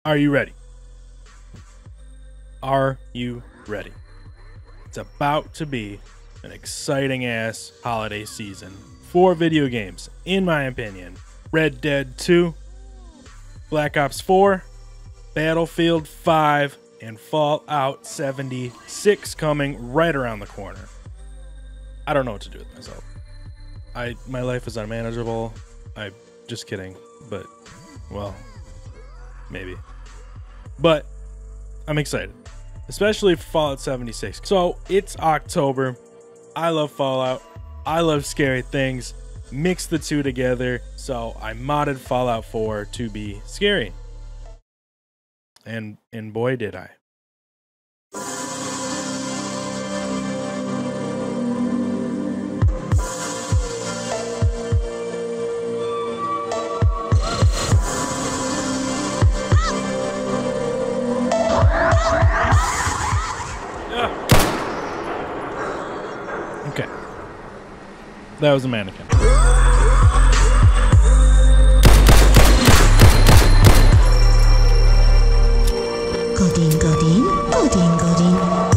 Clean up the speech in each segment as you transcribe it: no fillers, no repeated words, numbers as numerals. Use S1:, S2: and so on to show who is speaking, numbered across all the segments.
S1: Are you ready? Are you ready? It's about to be an exciting ass holiday season for video games, in my opinion. Red Dead 2, Black Ops 4, Battlefield 5, and Fallout 76 coming right around the corner. I don't know what to do with myself. My life is unmanageable. I'm just kidding, but, well, maybe. But I'm excited, especially for Fallout 76. So it's October. I love Fallout. I love scary things. Mix the two together. So I modded Fallout 4 to be scary. And boy, did I. Okay. That was a mannequin.
S2: Godin, Godin, Godin, Godin.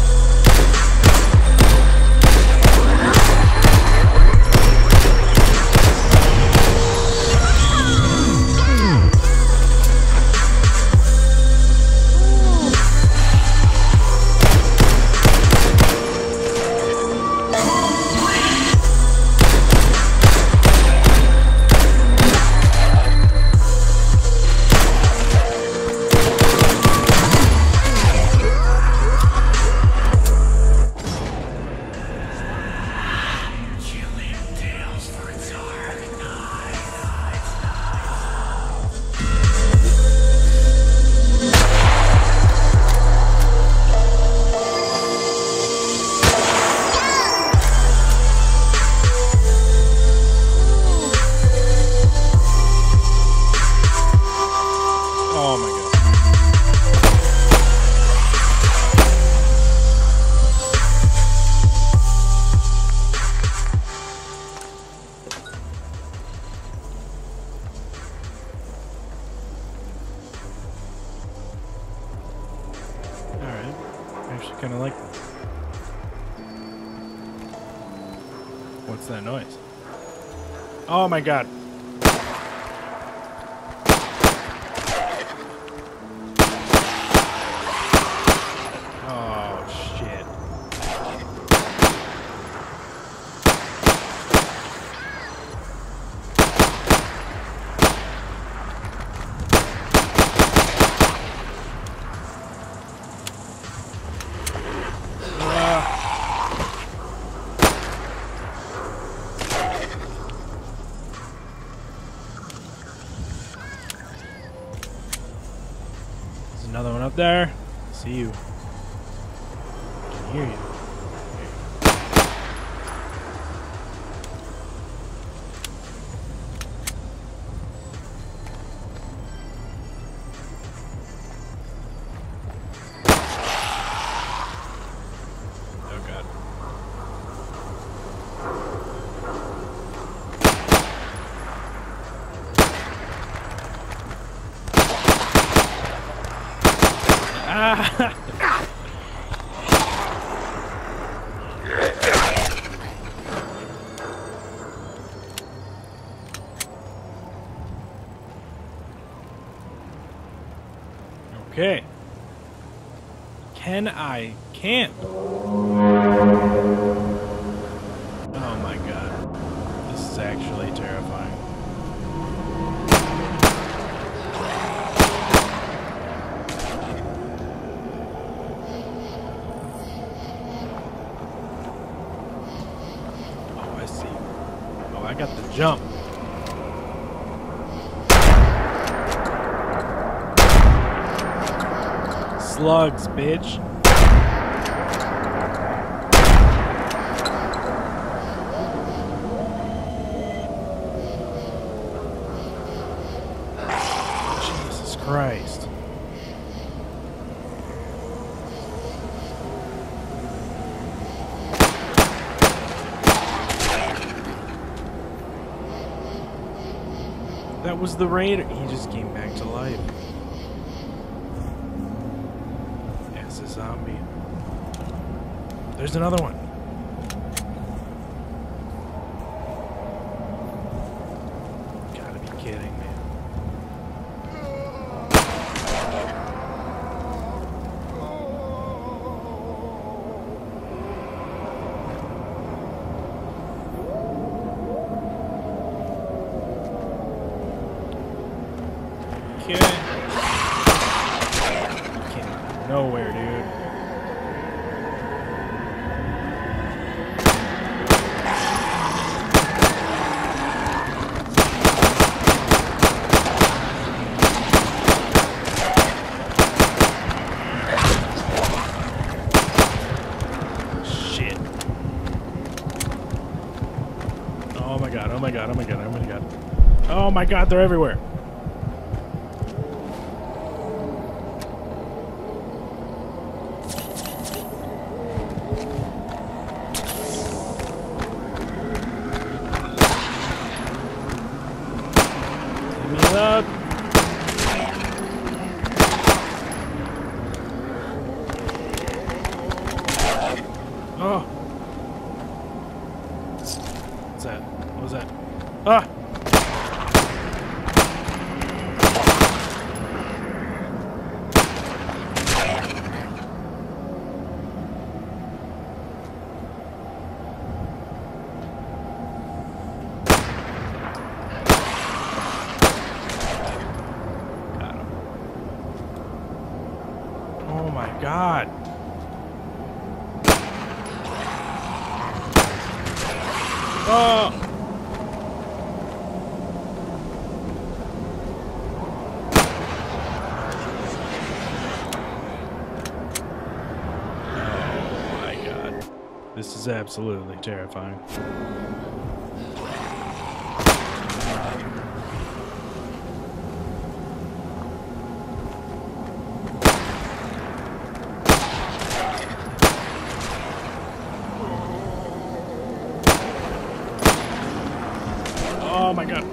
S1: Kind of like that. What's that noise? Oh my god. Oh shit. Another one up there. See you. I can hear you. Oh god. Ah! Okay. Can I camp? Oh my god. This is actually terrifying. I got the jump. Slugs, bitch. Jesus Christ. That was the raider. He just came back to life. There's a zombie. There's another one. Gotta be kidding me. Can't nowhere, dude. Shit. Oh my god, oh my god, oh my god, oh my god. Oh my god, they're everywhere. Up. Oh. What's that? What was that? Ah! Oh my god. Oh. Oh my god. This is absolutely terrifying. Oh my god.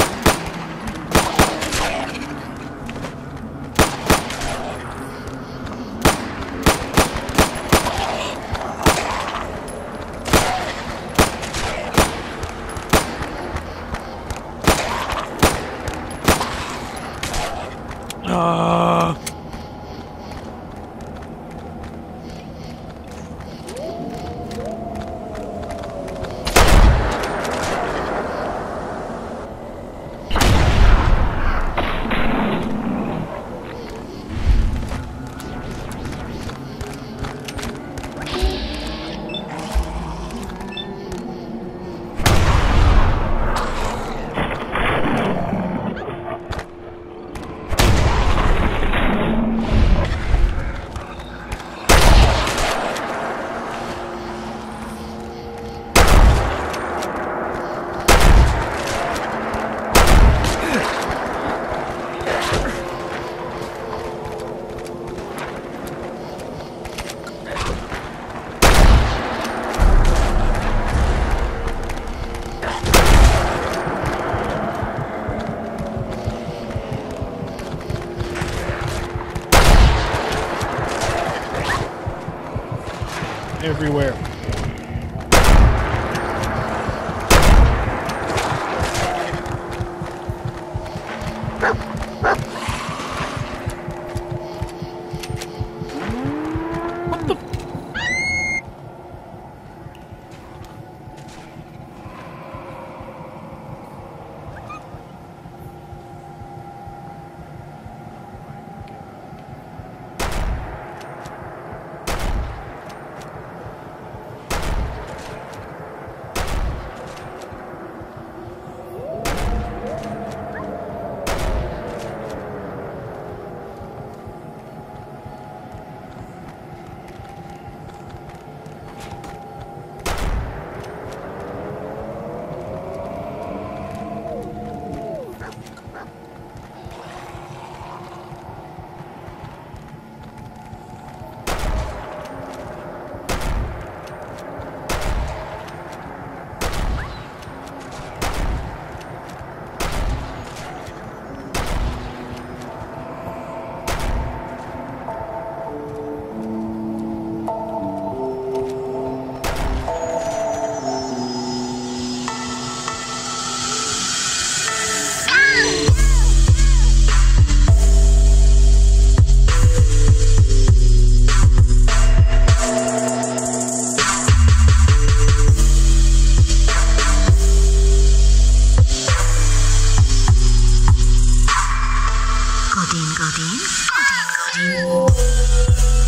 S1: Everywhere. What the?
S2: Godin.